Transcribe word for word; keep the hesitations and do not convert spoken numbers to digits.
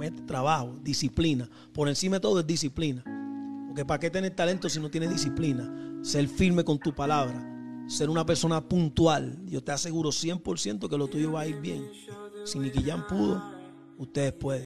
mete trabajo, disciplina. Por encima de todo es disciplina. Porque ¿para qué tener talento si no tienes disciplina? Ser firme con tu palabra. Ser una persona puntual. Yo te aseguro cien por ciento que lo tuyo va a ir bien. Si Nicky Jam pudo, ustedes pueden.